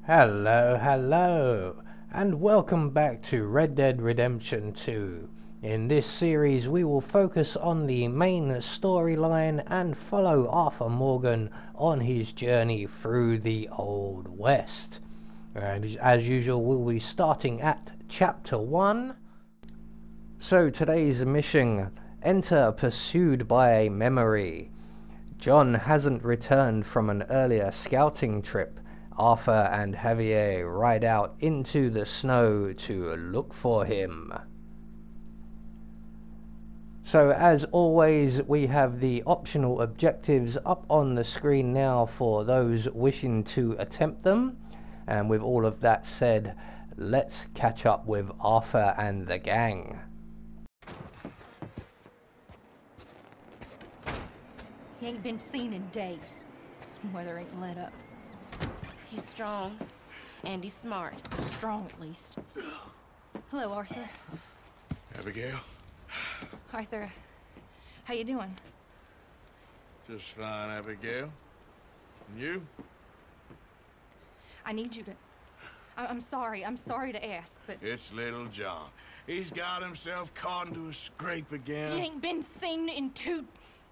Hello, and welcome back to Red Dead Redemption 2. In this series we will focus on the main storyline and follow Arthur Morgan on his journey through the Old West. And as usual we'll be starting at Chapter 1. So today's mission: enter pursued by a memory. John hasn't returned from an earlier scouting trip. Arthur and Javier ride out into the snow to look for him. So as always, we have the optional objectives up on the screen now for those wishing to attempt them. And with all of that said, let's catch up with Arthur and the gang. He ain't been seen in days. Weather ain't let up. He's strong, and he's smart. Strong, at least. Hello, Arthur. Abigail? Arthur, how you doing? Just fine, Abigail. And you? I need you to... I'm sorry to ask, but... It's little John. He's got himself caught into a scrape again. He ain't been seen in two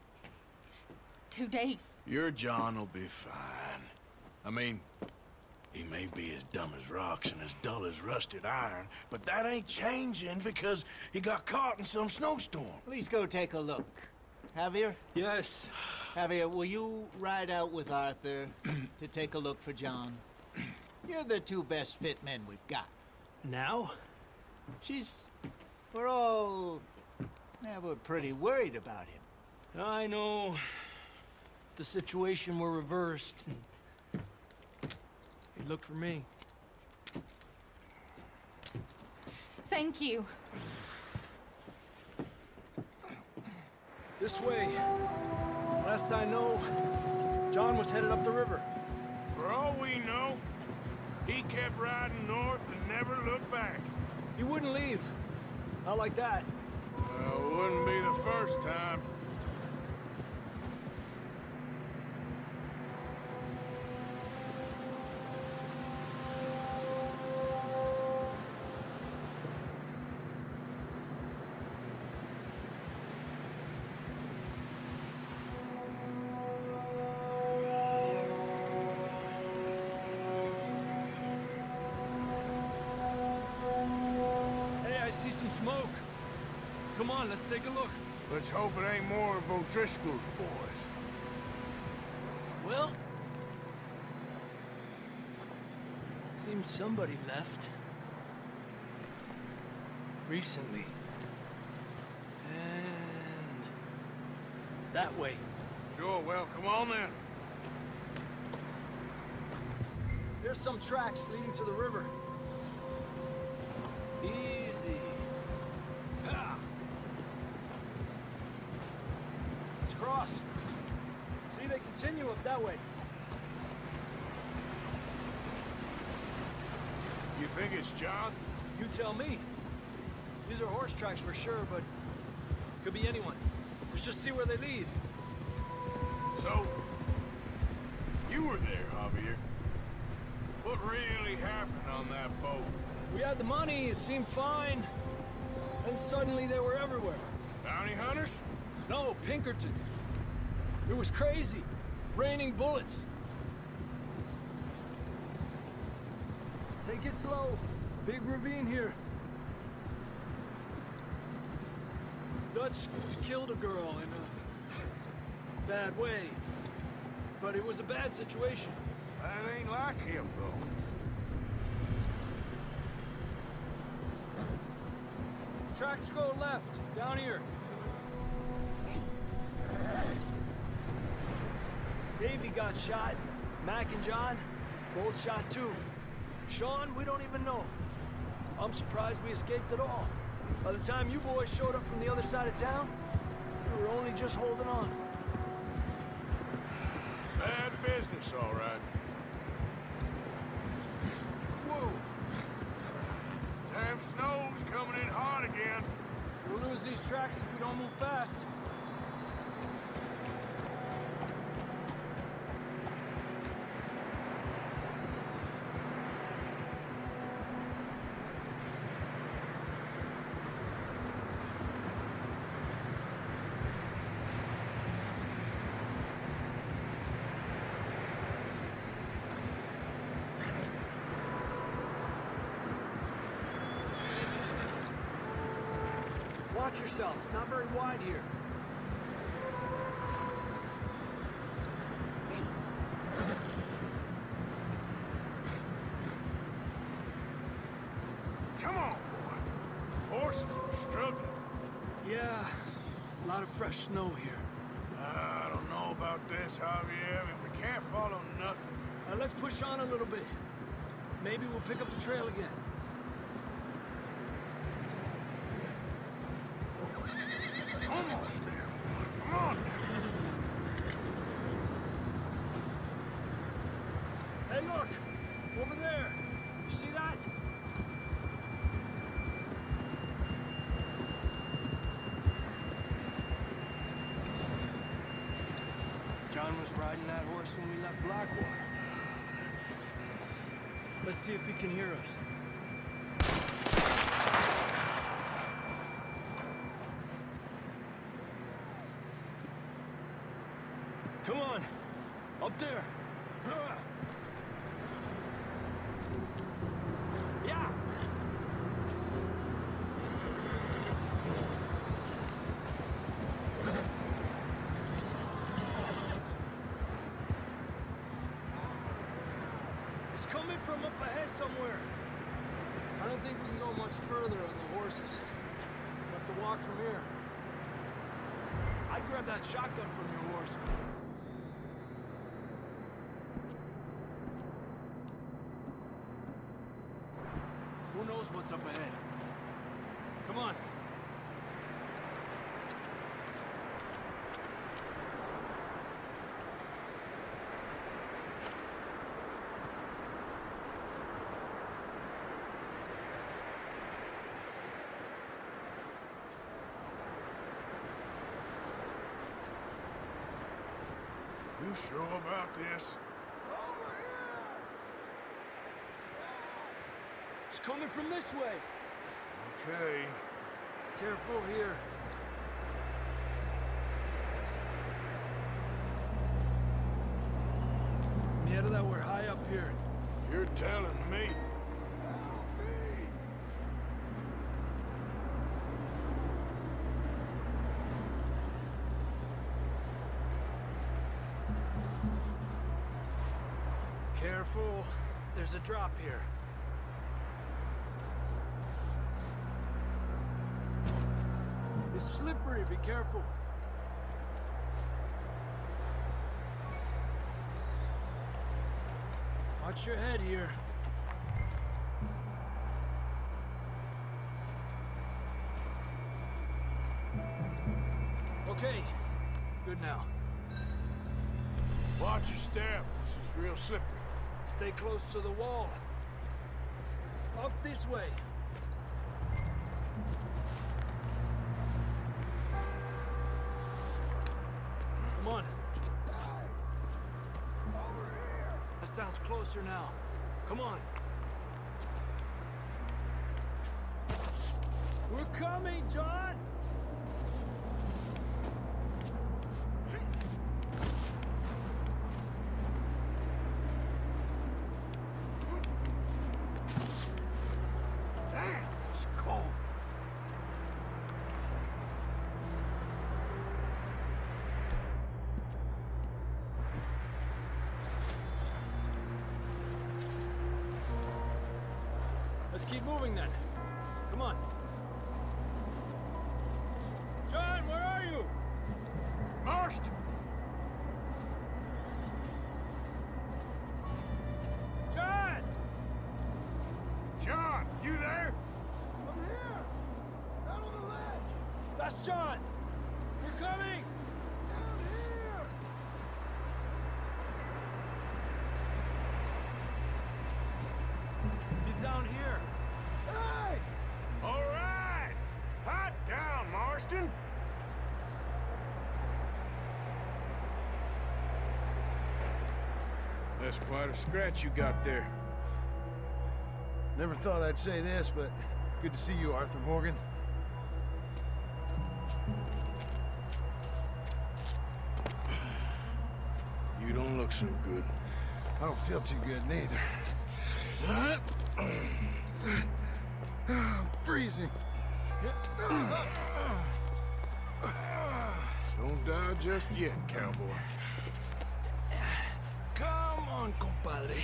days. Your John will be fine. I mean, he may be as dumb as rocks and as dull as rusted iron, but that ain't changing because he got caught in some snowstorm. Please go take a look. Javier? Yes. Javier, will you ride out with Arthur to take a look for John? You're the two best fit men we've got. Now? We're all... we're pretty worried about him. I know. The situation were reversed. And he looked for me. Thank you. This way. Last I know, John was headed up the river. For all we know, he kept riding north and never looked back. He wouldn't leave. Not like that. Well, it wouldn't be the first time. I see some smoke. Come on, let's take a look. Let's hope it ain't more of O'Driscoll's boys. Well... seems somebody left. Recently. And... that way. Sure, well, come on then. There's some tracks leading to the river. Easy. Ha! Let's cross. See, they continue up that way. You think it's John? You tell me. These are horse tracks for sure, but could be anyone. Let's just see where they lead. So, you were there, Javier. What really happened on that boat? We had the money, it seemed fine. And suddenly they were everywhere. Bounty hunters? No, Pinkertons. It was crazy. Raining bullets. Take it slow. Big ravine here. Dutch killed a girl in a bad way. But it was a bad situation. That ain't like him, though. Tracks go left, down here. Davey got shot. Mac and John, both shot too. Sean, we don't even know. I'm surprised we escaped at all. By the time you boys showed up from the other side of town, we were only just holding on. Bad business, all right. Whoa! Damn snow's coming in hot again. We'll lose these tracks if we don't move fast. Watch yourself. It's not very wide here. Come on, boy. Horses are struggling. Yeah, a lot of fresh snow here. I don't know about this, Javier. I mean, we can't follow nothing. Let's push on a little bit. Maybe we'll pick up the trail again. Almost there, boy. Come on now. Hey, look! Over there! You see that? John was riding that horse when we left Blackwater. Let's see if he can hear us. Come on! Up there! Yeah! It's coming from up ahead somewhere. I don't think we can go much further on the horses. We'll have to walk from here. I'd grab that shotgun from your horse. Who knows what's up ahead? Come on. You sure about this? It's coming from this way. Okay. Careful here. Mierda, that we're high up here. You're telling me. Careful. There's a drop here. It's slippery. Be careful. Watch your head here. Okay. Good now. Watch your step. This is real slippery. Stay close to the wall. Up this way. Come on. That sounds closer now. Come on. We're coming, John! Damn, it's cold. Let's keep moving then. Come on. John, where are you? Marston! John! John, you there? I'm here! Out on the ledge! That's John! We're coming! Down here! He's down here. Hey! All right! Hot down, Marston! That's quite a scratch you got there. Never thought I'd say this, but it's good to see you, Arthur Morgan. You don't look so good. I don't feel too good neither. I'm freezing. gonna die just yet, cowboy. Come on, compadre.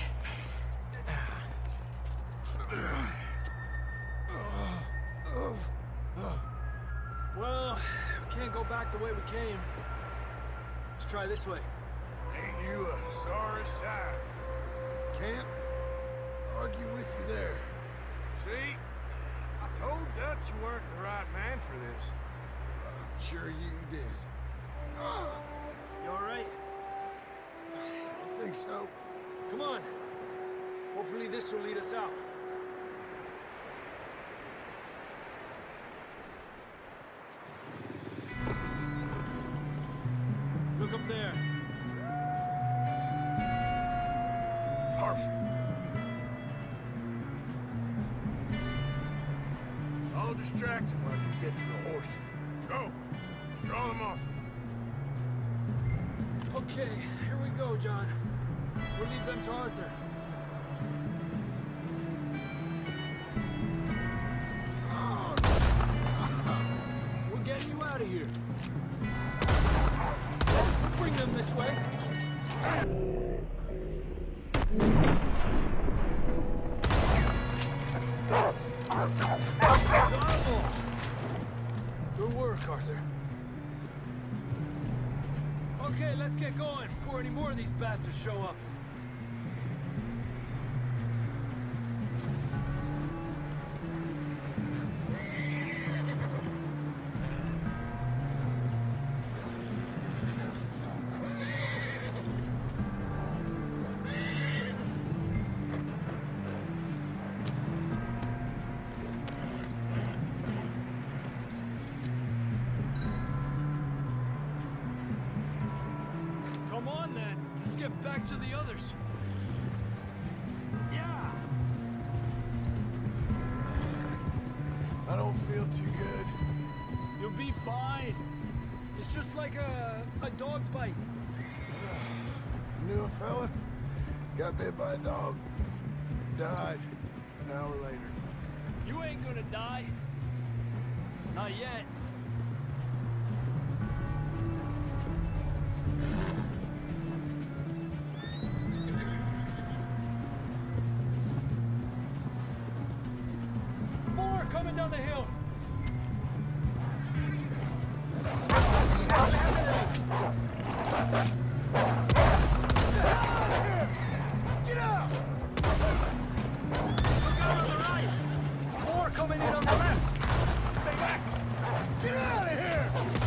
Well, we can't go back the way we came. Let's try this way. Ain't you a sorry sight? Can't argue with you there. See? I told Dutch you weren't the right man for this. I'm sure you did. You all right? I think so. Come on. Hopefully this will lead us out. Look up there. Perfect. I'll distract him when you get to the horses. Go. Draw them off. Okay, here we go, John. We'll leave them to Arthur. We're getting you out of here. We'll bring them this way. Bravo! Good work, Arthur. Okay, let's get going before any more of these bastards show up. Come on, then. Let's get back to the others. Yeah! I don't feel too good. You'll be fine. It's just like a dog bite. Knew a fella, got bit by a dog, died an hour later. You ain't gonna die. Not yet. More coming down the hill. Get out! Look out on the right. More coming in on the left. Stay back. Get out of here!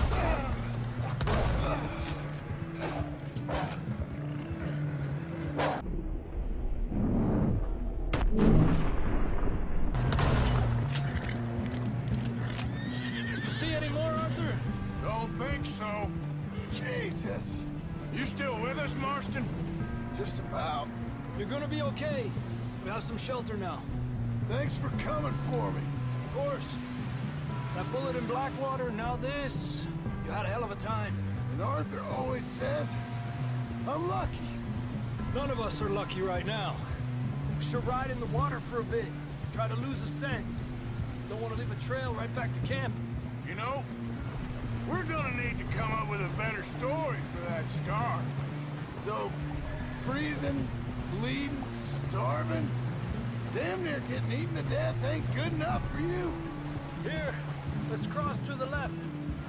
See any more, Arthur? Don't think so. Jesus! You still with us, Marston? Just about. You're gonna be okay. We have some shelter now. Thanks for coming for me. Of course. That bullet in Blackwater, now this. You had a hell of a time. And Arthur always says, I'm lucky. None of us are lucky right now. We should ride in the water for a bit. Try to lose the scent. Don't want to leave a trail right back to camp. You know, we're gonna need to come up with a better story for that scar. So, freezing, bleeding, starving, damn near getting eaten to death ain't good enough for you. Here, let's cross to the left.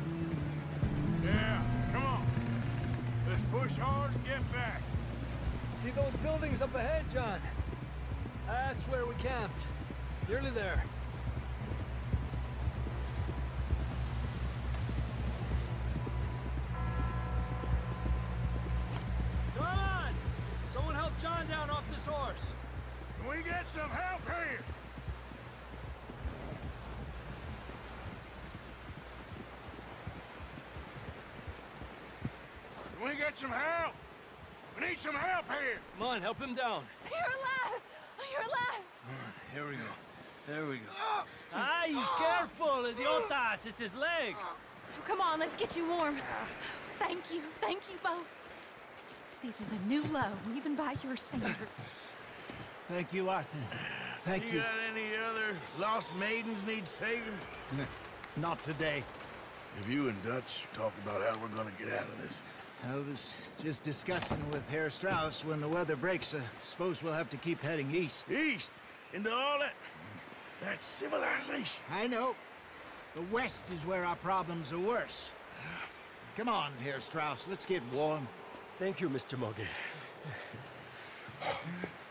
Yeah, come on. Let's push hard and get back. See those buildings up ahead, John? That's where we camped. Nearly there. Come on! Someone help John down off this horse. Can we get some help here? Can we get some help? We need some help here. Come on, help him down. You're alive! You're alive! Here we go. There we go. Ay, careful, idiotas! It's his leg! Come on, let's get you warm. Thank you both. This is a new low, even by your standards. Thank you, Arthur. Thank You got any other lost maidens need saving? Not today. Have you and Dutch talked about how we're gonna get out of this? I was just discussing with Herr Strauss when the weather breaks. Suppose we'll have to keep heading east. East? Into all that... That's civilization. I know. The west is where our problems are worse. Come on, Herr Strauss, let's get warm. Thank you, Mr. Morgan.